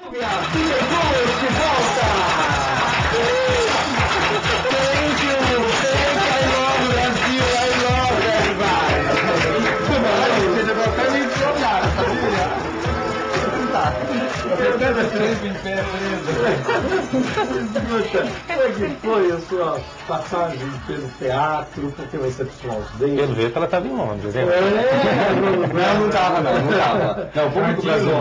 De volta! Thank you! I love Brasil! I love everybody! Você chegou até me enxotar, sabia? Você pega três em pé preso. Como é que foi a sua passagem pelo teatro? Porque você pessoal bem. Pelo jeito ela estava em Londres, hein? Não estava não. Não, o público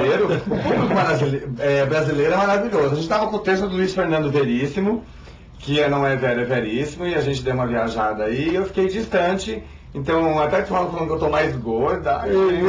brasileiro é maravilhoso. A gente estava com o texto do Luiz Fernando Veríssimo, que não é velho, é veríssimo, e a gente deu uma viajada aí e eu fiquei distante. Então, até que falam que eu tô mais gorda.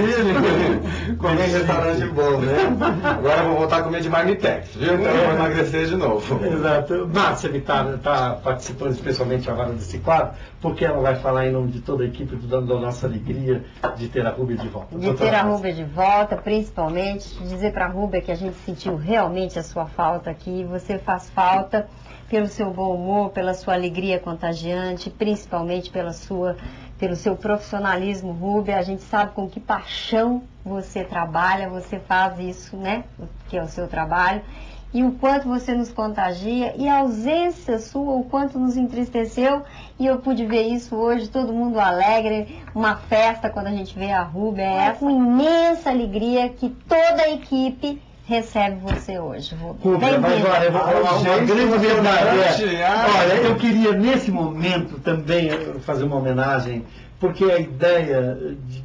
Comer em restaurante bom, né? Agora eu vou voltar a comer de marmitex, viu? Então eu vou emagrecer de novo. Exato. Márcia Vittar está participando especialmente agora desse quadro, porque ela vai falar em nome de toda a equipe, dando a nossa alegria de ter a Rúbia de volta. De ter a Rúbia de volta, principalmente, dizer para a Rúbia que a gente sentiu realmente a sua falta aqui. Você faz falta pelo seu bom humor, pela sua alegria contagiante, principalmente pelo seu profissionalismo, Rúbia. A gente sabe com que paixão você trabalha, você faz isso, né? Que é o seu trabalho. E o quanto você nos contagia, e a ausência sua, o quanto nos entristeceu. E eu pude ver isso hoje, todo mundo alegre, uma festa quando a gente vê a Rúbia. É com imensa alegria que toda a equipe recebe você hoje, Rúbia. Mas olha, uma grande verdade. Olha, eu queria nesse momento também fazer uma homenagem, porque a ideia,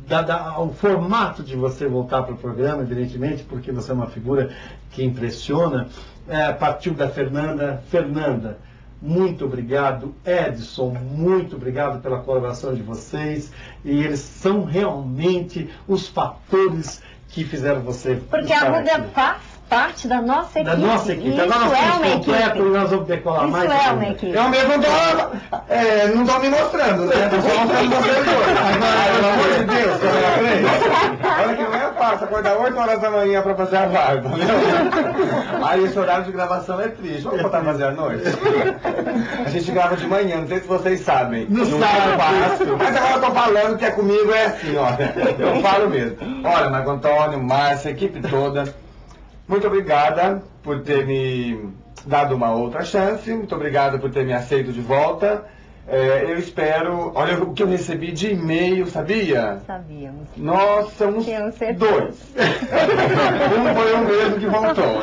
o formato de você voltar para o programa, evidentemente, porque você é uma figura que impressiona, partiu da Fernanda. Fernanda, muito obrigado. Edson, muito obrigado pela colaboração de vocês. E eles são realmente os fatores que fizeram você. Porque a Rúbia faz parte da nossa equipe. Da nossa equipe. Isso Agora nós é uma completo, equipe. e nós vamos decolar Isso mais. é uma equipe. Eu mesmo não tô me mostrando, né? Tô só mostrando vocês dois. Agora, pelo amor de Deus, tô na frente. Olha que não é fácil acordar 8 horas da manhã pra fazer a barba, viu? Aí esse horário de gravação é triste. Vamos botar fazer à noite? A gente grava de manhã, não sei se vocês sabem. Não é fácil. Mas agora eu tô falando que é comigo, é assim, olha. Eu falo mesmo. Olha, Marco Antônio, Márcia, a equipe toda. Muito obrigada por ter me dado uma outra chance, muito obrigada por ter me aceito de volta. Eu espero, olha o que eu recebi de e-mail, sabia? Sabíamos. Nossa, uns dois. Um foi o mesmo que voltou.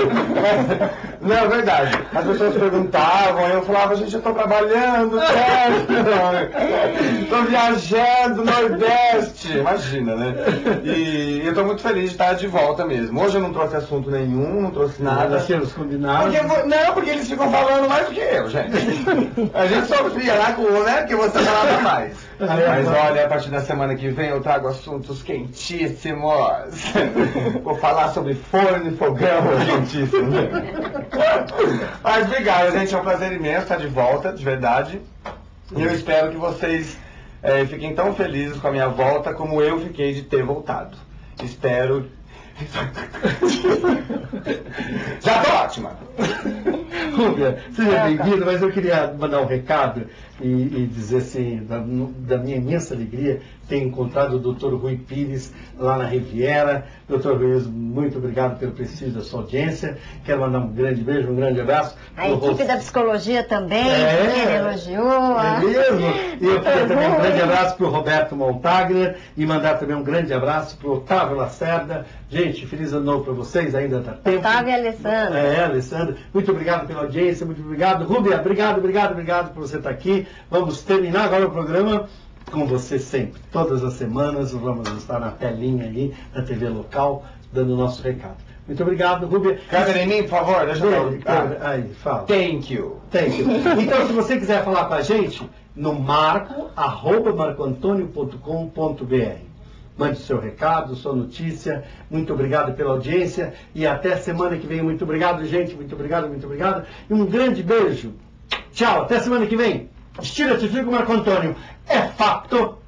Não, é verdade. As pessoas perguntavam, eu falava, gente, eu tô trabalhando, tô viajando, Nordeste. Imagina, né? E eu tô muito feliz de estar de volta mesmo. Hoje eu não trouxe assunto nenhum, não trouxe nada. Tínhamos combinado. Porque eles ficam falando mais do que eu, gente. A gente sofria lá com o, né? Que você falava mais. Mas olha, a partir da semana que vem eu trago assuntos quentíssimos. Vou falar sobre forno e fogão quentíssimo. Mas obrigado, gente. É um prazer imenso estar de volta, de verdade. E eu espero que vocês fiquem tão felizes com a minha volta como eu fiquei de ter voltado. Espero. Já tô ótima. Rúbia, seja bem-vindo, mas eu queria mandar um recado e dizer assim, da minha imensa alegria ter encontrado o Dr. Rui Pires lá na Riviera. Dr. Rui, muito obrigado pelo prestígio da sua audiência. Quero mandar um grande beijo, um grande abraço. A equipe da psicologia também, que ele elogiou. É mesmo? E eu queria também um grande abraço para o Roberto Montagner e mandar também um grande abraço para o Otávio Lacerda. Gente, feliz ano novo para vocês, ainda dá tempo. Otávio e Alessandra. Alessandra. Muito obrigado pela audiência, muito obrigado. Rúbia, obrigado por você estar aqui. Vamos terminar agora o programa com você sempre. Todas as semanas vamos estar na telinha aí, na TV local, dando o nosso recado. Muito obrigado, Rúbia. Câmera em mim, por favor, deixa eu Aí, fala. Thank you. Então, se você quiser falar com a gente, no marco@marcoantonio.com.br. Mande seu recado, sua notícia. Muito obrigado pela audiência. E até semana que vem. Muito obrigado, gente. Muito obrigado, muito obrigado. E um grande beijo. Tchau. Até semana que vem. Estira-te, fica, Marco Antônio. É fato.